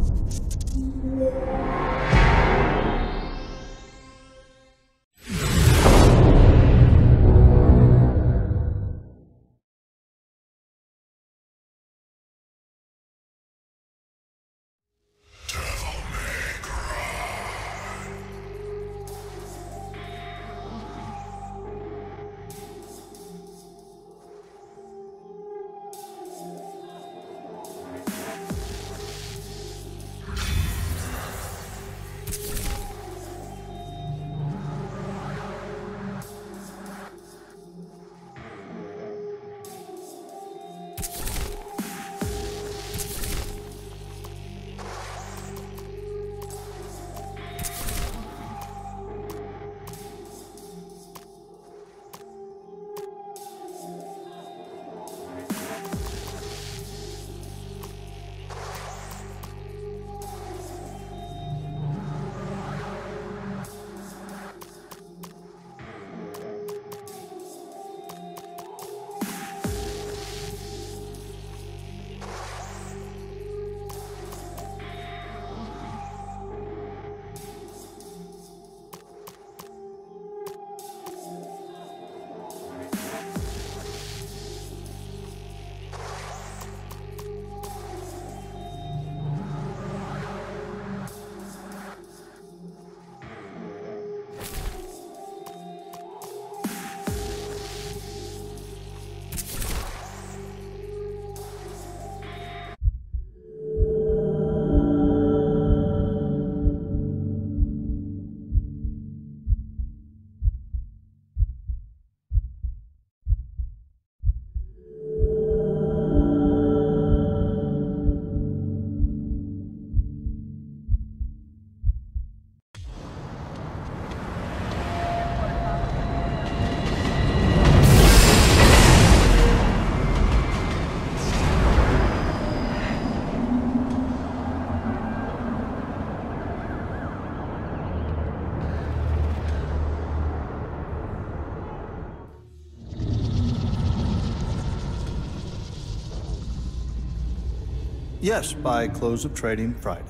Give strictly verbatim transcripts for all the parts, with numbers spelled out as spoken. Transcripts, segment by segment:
Yes, by close of trading Friday.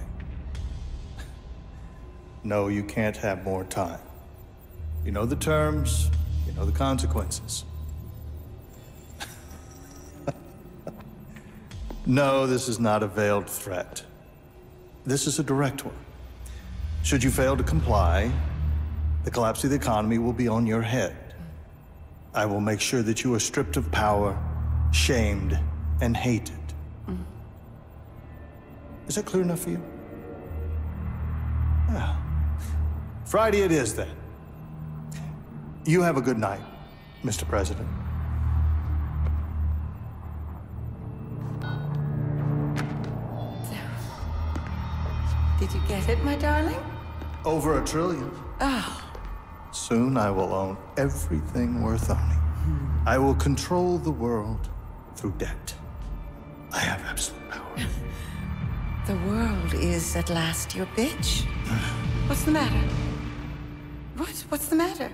No, you can't have more time. You know the terms, you know the consequences. No, this is not a veiled threat. This is a direct one. Should you fail to comply, the collapse of the economy will be on your head. I will make sure that you are stripped of power, shamed, and hated. Mm. Is that clear enough for you? Well, Friday it is then. You have a good night, Mister President. Did you get it, my darling? Over a trillion. Oh. Soon I will own everything worth owning. Hmm. I will control the world through debt. I have absolute power. The world is at last your bitch. What's the matter? What? What's the matter?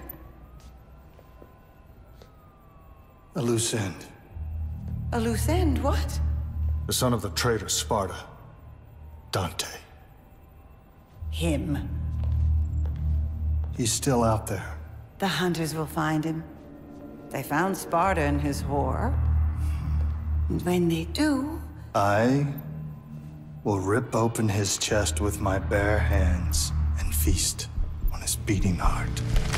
A loose end. A loose end? What? The son of the traitor Sparta. Dante. Him. He's still out there. The hunters will find him. They found Sparta and his whore. And when they do... I will rip open his chest with my bare hands and feast on his beating heart.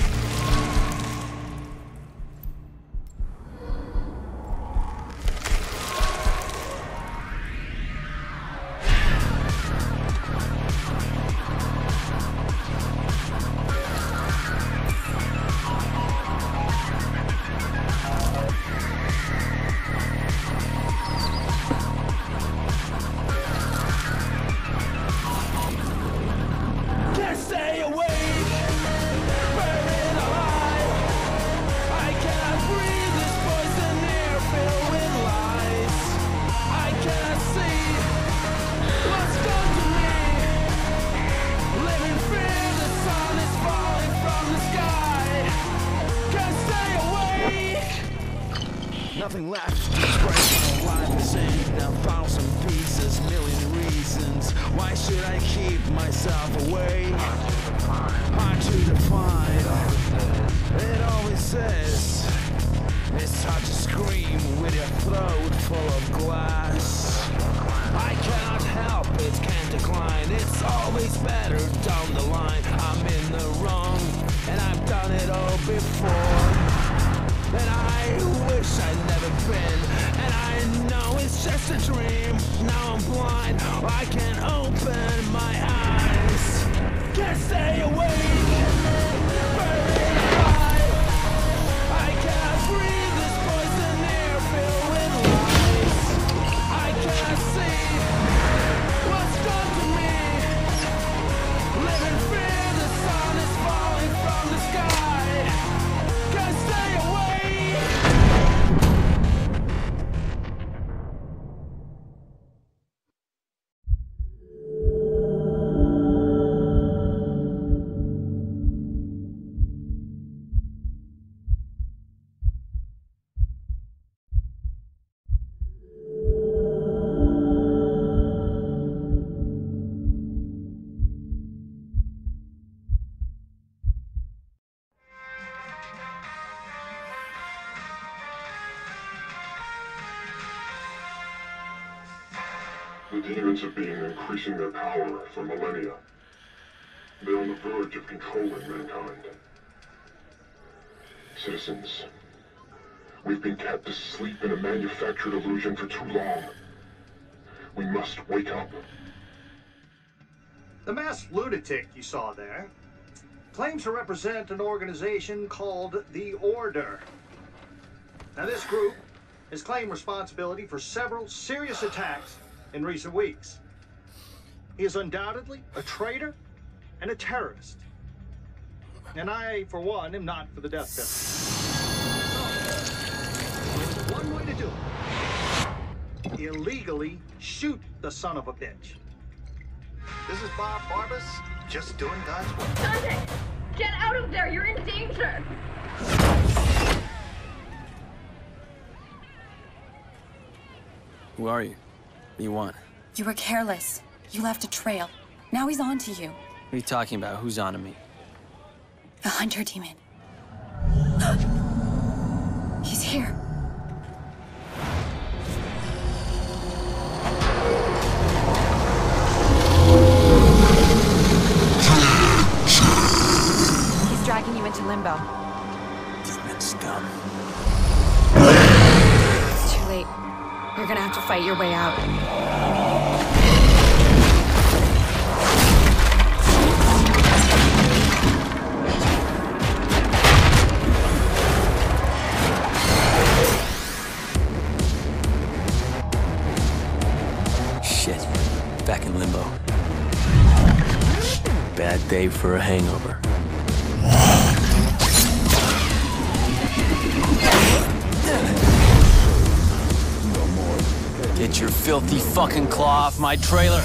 Nothing left to express my life is in a thousand pieces, million reasons why Why should I keep myself away? Hard to define. It always says it's hard to scream with your throat full of glass. I cannot help it, can't decline. It's always better down the line. I'm in the wrong, and I've done it all before. And I wish I'd never been. And I know it's just a dream. Now I'm blind, I can't open my eyes. Can't stay awake, burning alive. I cannot breathe this poison air filled with lies. I cannot see what's done to me. Live in fear, the sun is falling from the sky. Can't stay away. The demons have been increasing their power for millennia. They're on the verge of controlling mankind. Citizens, we've been kept asleep in a manufactured illusion for too long. We must wake up. The masked lunatic you saw there claims to represent an organization called the Order. Now, this group has claimed responsibility for several serious attacks in recent weeks. He is undoubtedly a traitor and a terrorist. And I, for one, am not for the death penalty. So, one way to do it. Illegally shoot the son of a bitch. This is Bob Barbas, just doing God's work. Dante! Get out of there! You're in danger! Who are you? What do you want? You were careless. You left a trail. Now he's on to you. What are you talking about? Who's on to me? The hunter demon. He's here. He's dragging you into limbo. Demon scum. It's too late. You're gonna have to fight your way out. Shit. Back in limbo. Bad day for a hangover. Get your filthy fucking claw off my trailer.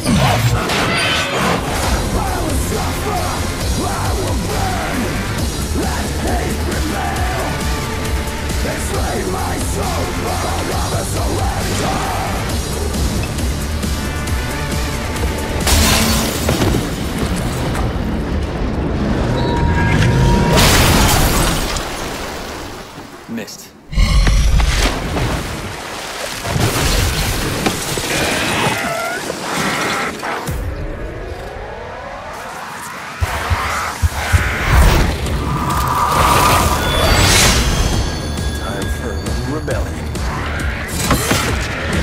Missed. Time for rebellion.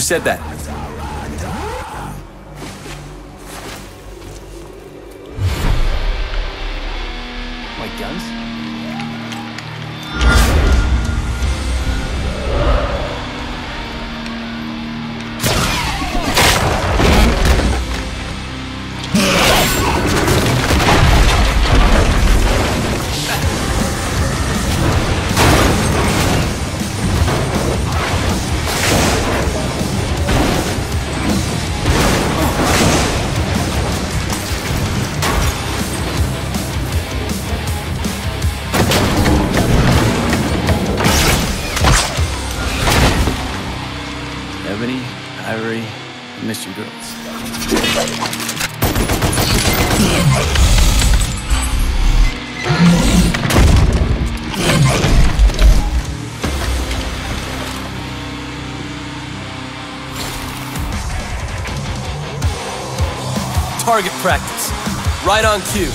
said that? My guns? Ebony, Ivory, I miss you girls. Target practice. Right on cue.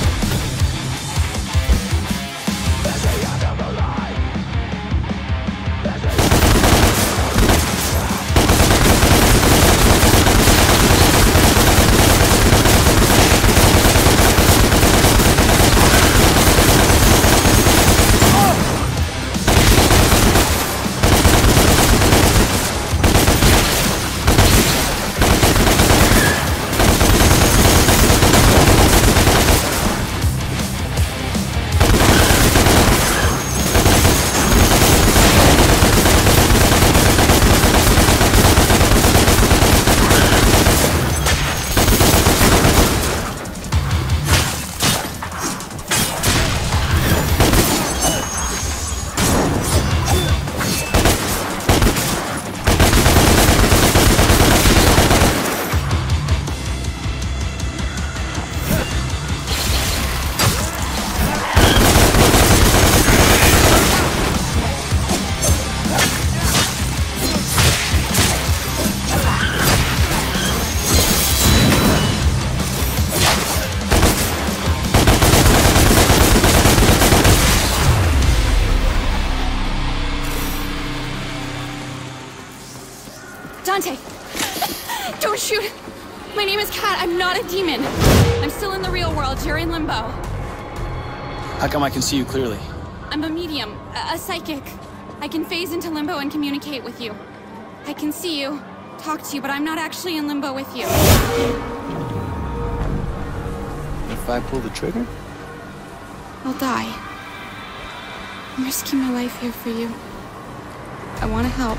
Dante! Don't shoot! My name is Kat. I'm not a demon. I'm still in the real world. You're in limbo. How come I can see you clearly? I'm a medium, a, a psychic. I can phase into limbo and communicate with you. I can see you, talk to you, but I'm not actually in limbo with you. If I pull the trigger? I'll die. I'm risking my life here for you. I want to help.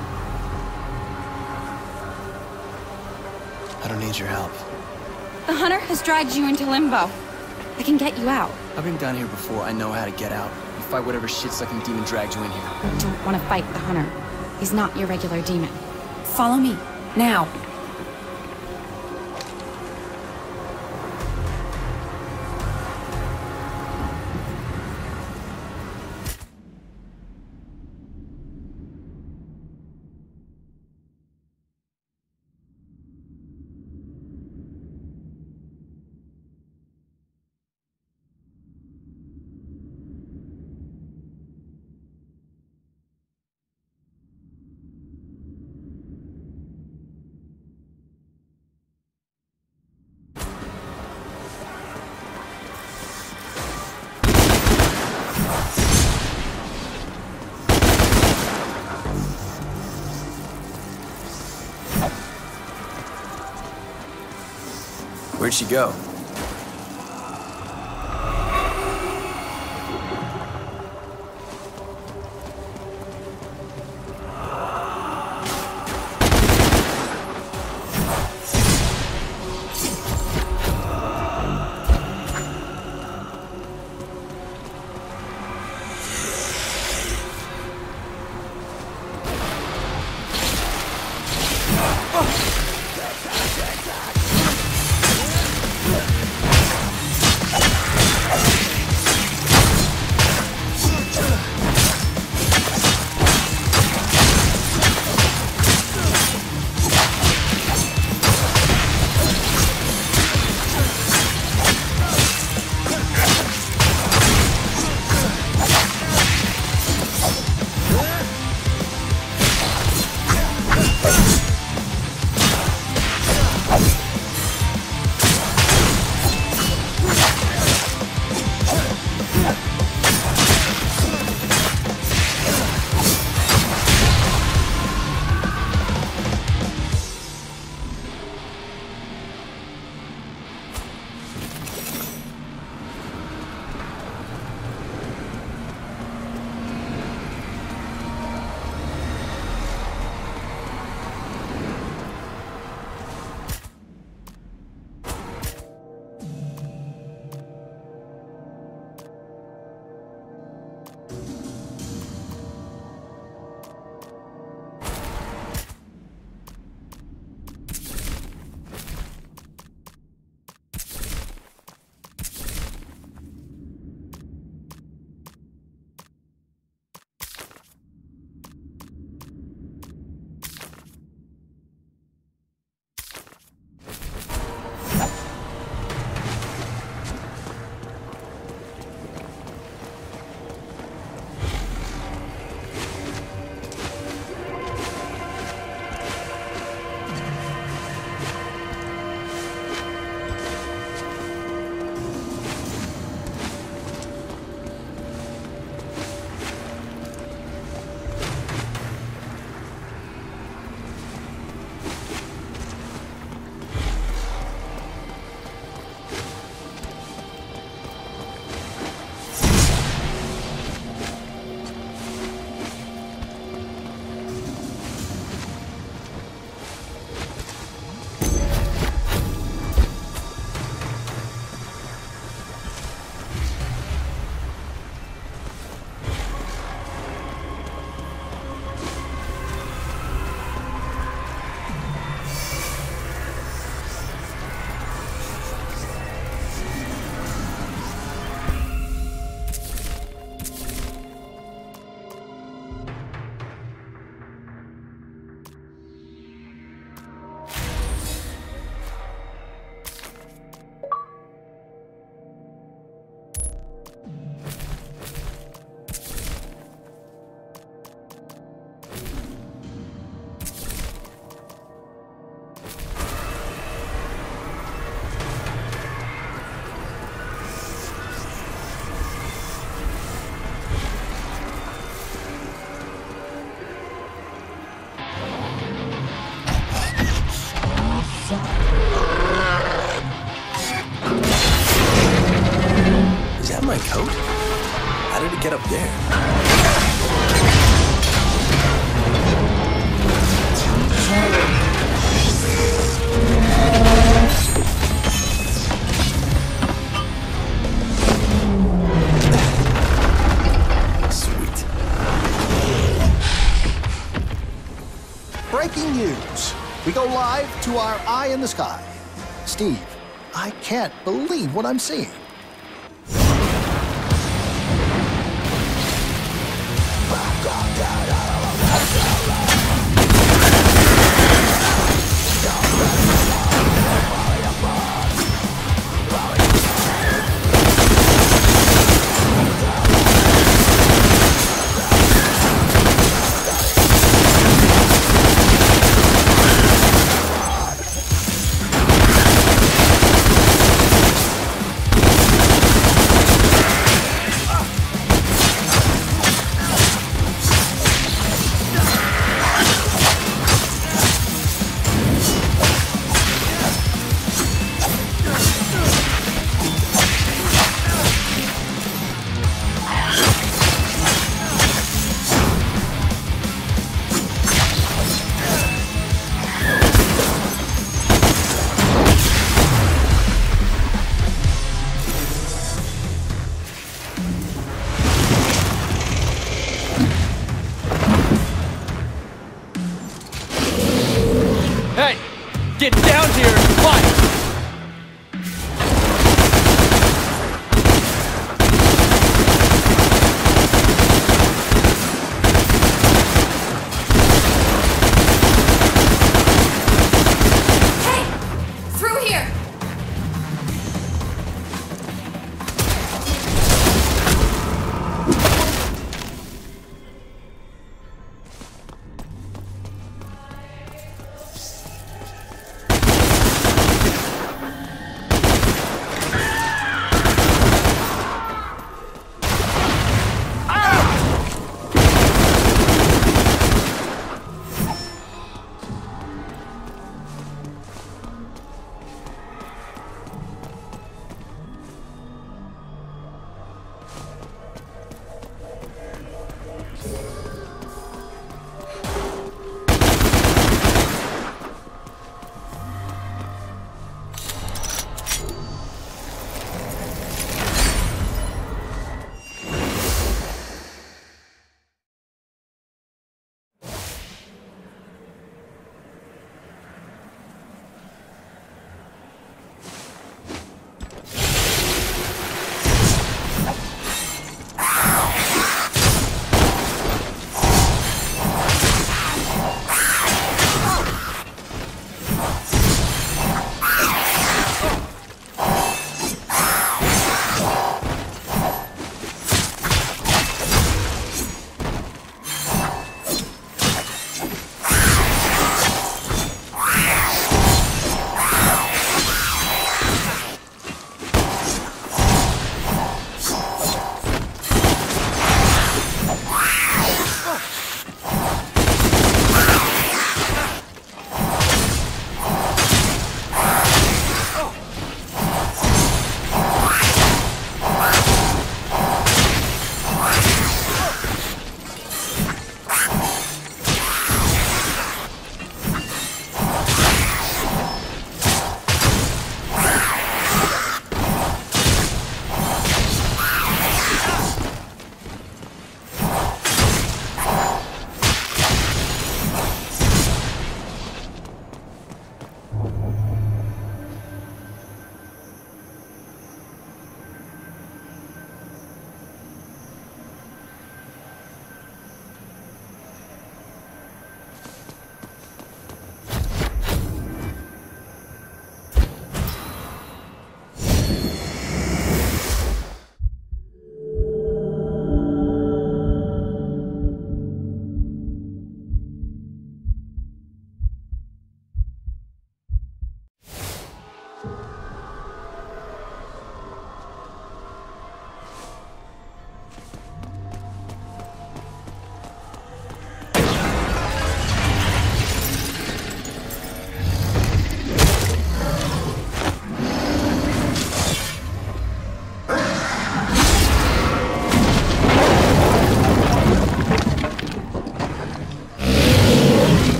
I don't need your help. The hunter has dragged you into limbo. I can get you out. I've been down here before. I know how to get out. You fight whatever shit-sucking demon dragged you in here. I don't want to fight the hunter. He's not your regular demon. Follow me, now. Where'd she go? my coat? How did it get up there? Sweet. Breaking news. We go live to our eye in the sky. Steve, I can't believe what I'm seeing.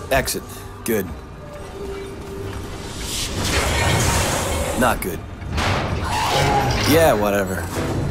Exit. Good. Not good. Yeah, whatever.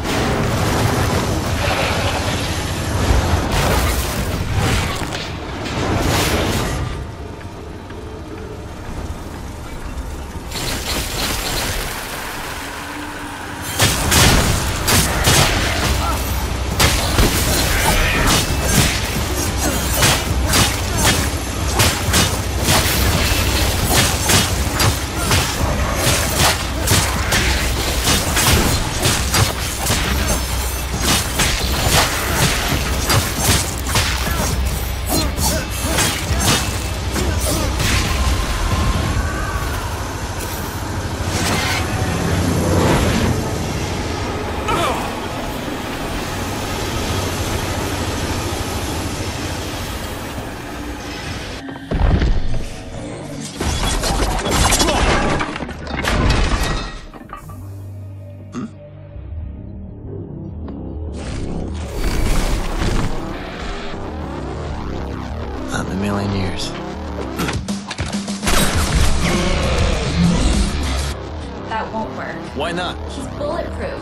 Not in a million years. That won't work. Why not? He's bulletproof.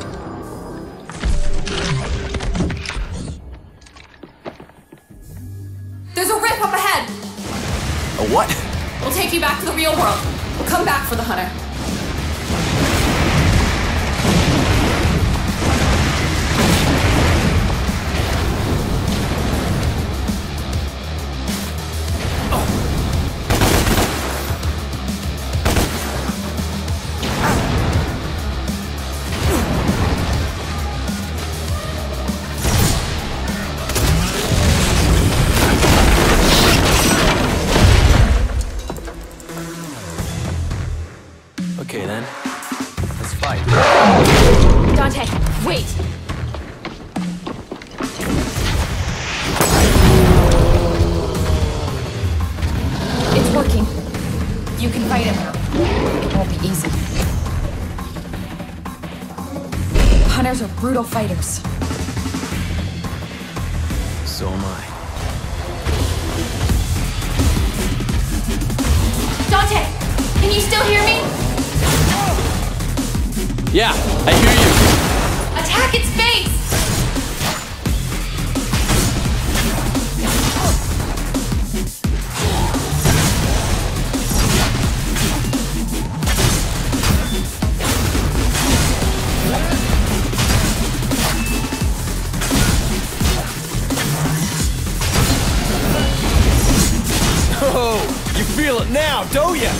There's a rip up ahead! A what? We'll take you back to the real world. We'll come back for the hunter. Okay then. Let's fight. Dante, wait! It's working. You can fight him. It won't be easy. Hunters are brutal fighters. So am I. Dante! Can you still hear me? Yeah, I hear you. Attack its face! Oh, you feel it now, don't ya?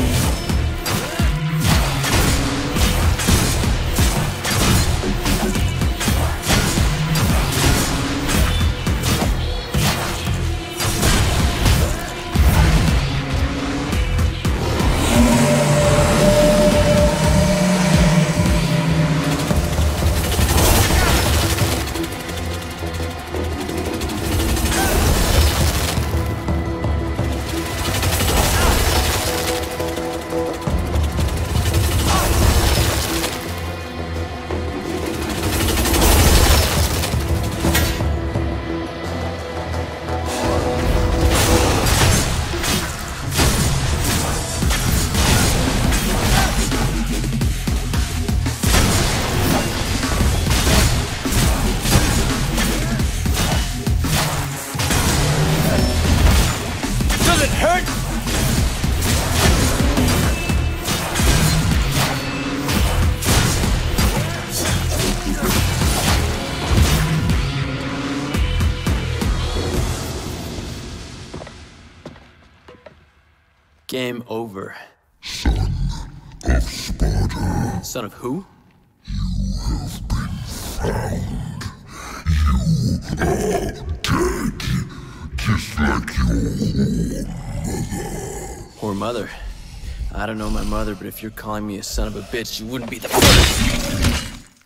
Game over. Son of Sparta. Son of who? You have been found. You are dead. Just like your mother. Poor mother. I don't know my mother, but if you're calling me a son of a bitch, you wouldn't be the first.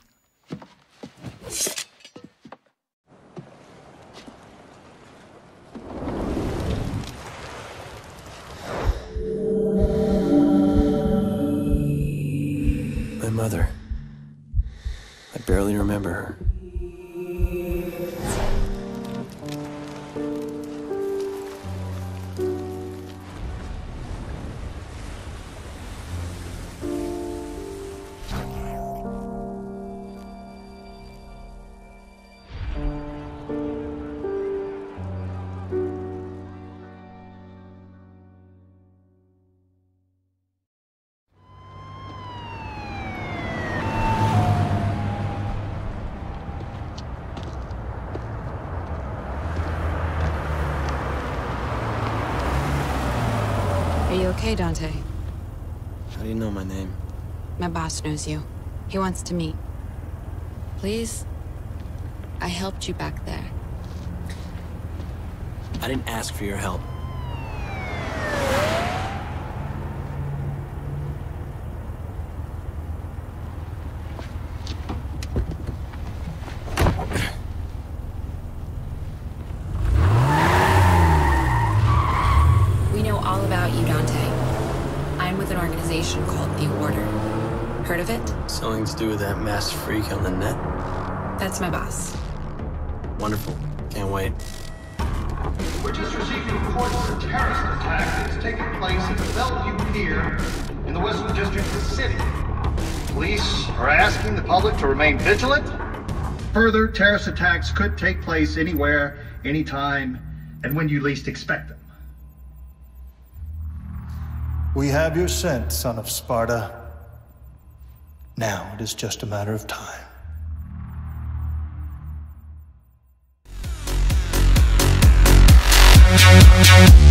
My mother. I barely remember her. Are you okay, Dante? How do you know my name? My boss knows you. He wants to meet. Please? I helped you back there. I didn't ask for your help. We know all about you, Dante. I'm with an organization called The Order. Heard of it? Something to do with that masked freak on the net? That's my boss. Wonderful. Can't wait. We're just receiving reports of a terrorist attack that's taking place at the Bellevue Pier in the Western District of the city. Police are asking the public to remain vigilant. Further terrorist attacks could take place anywhere, anytime, and when you least expect them. We have your scent, son of Sparta. Now it is just a matter of time. We'll be right back.